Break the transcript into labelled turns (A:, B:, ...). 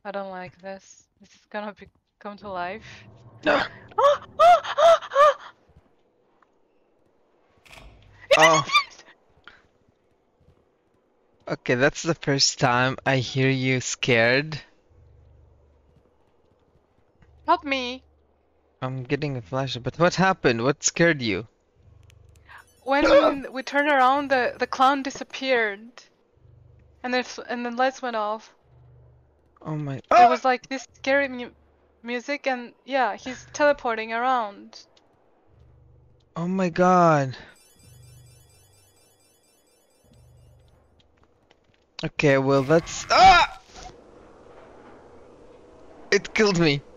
A: I don't like this. This is gonna come to life.
B: No.
A: It
B: Oh,
A: disappeared!
B: okay, that's the first time I hear you scared.
A: Not me.
B: I'm getting a flash, but what happened? What scared you?
A: When we turned around, the clown disappeared, and then the lights went off.
B: Oh my.
A: There
B: Oh!
A: was like this scary music, and yeah, he's teleporting around.
B: Oh my god. Okay, well that's. Ah! It killed me.